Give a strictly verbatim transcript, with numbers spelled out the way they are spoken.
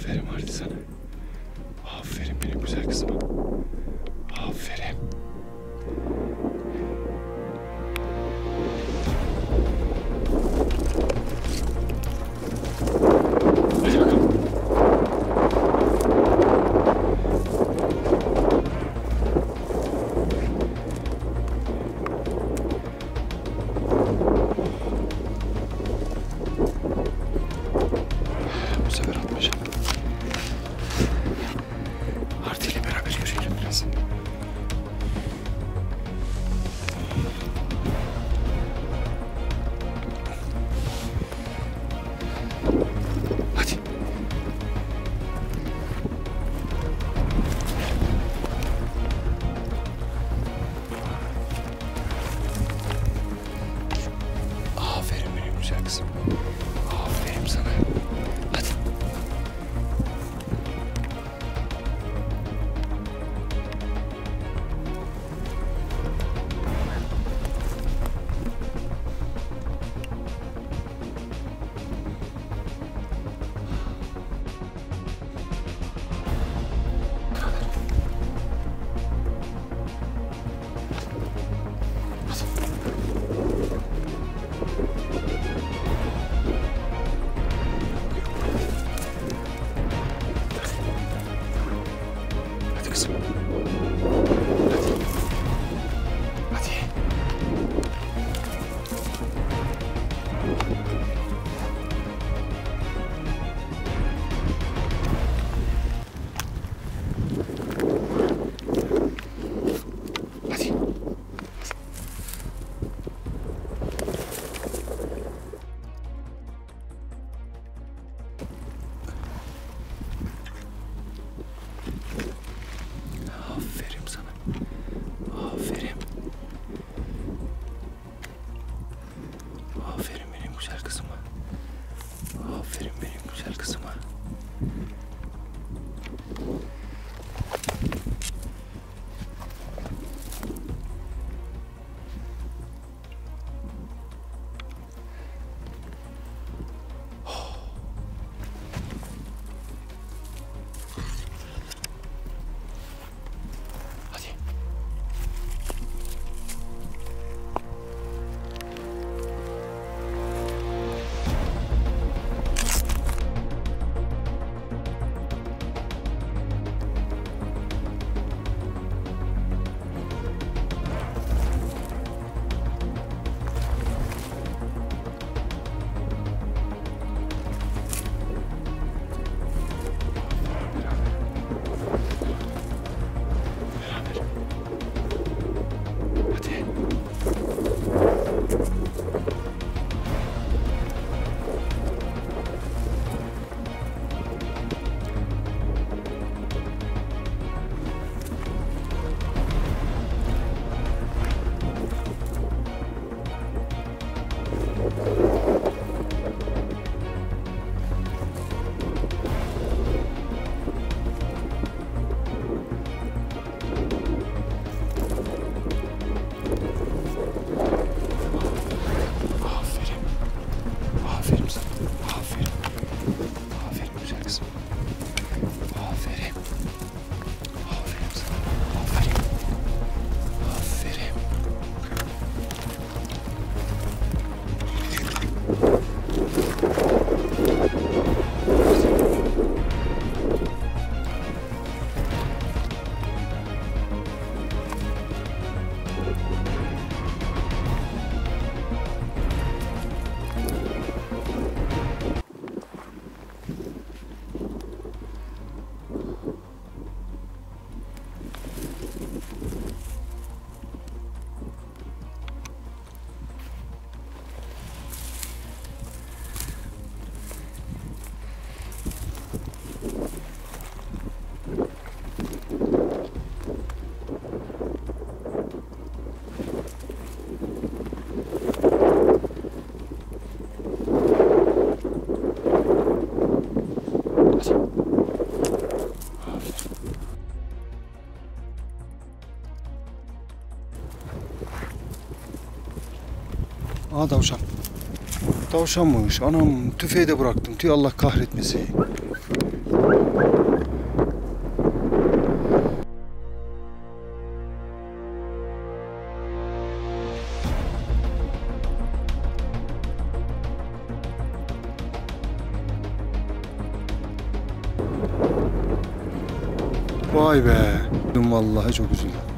Aferin Marti sana. Aferin benim güzel kızıma. Aferin. Hadi bakalım. Bu sefer atmayacağım. Marti ile beraber yürüyelim biraz. Hadi. Aferin benim güzel kızım. Aferin sana. Hadi. Hadi kızım. Hadi. Hadi. Hadi. Aferin sana. Aferin. Aferin benim güzel kızıma. Aferin benim güzel kızıma. Hadi. Hadi. Aferin. Aferin sana. Aferin. Aferin güzel kızım. Aferin. Aferin sana. Aferin. Aferin. Aa tavşan. Tavşan mıymış? Anam tüfeği de bıraktım. Tüy Allah kahretmesin. Vay be. Vallahi çok üzüldüm.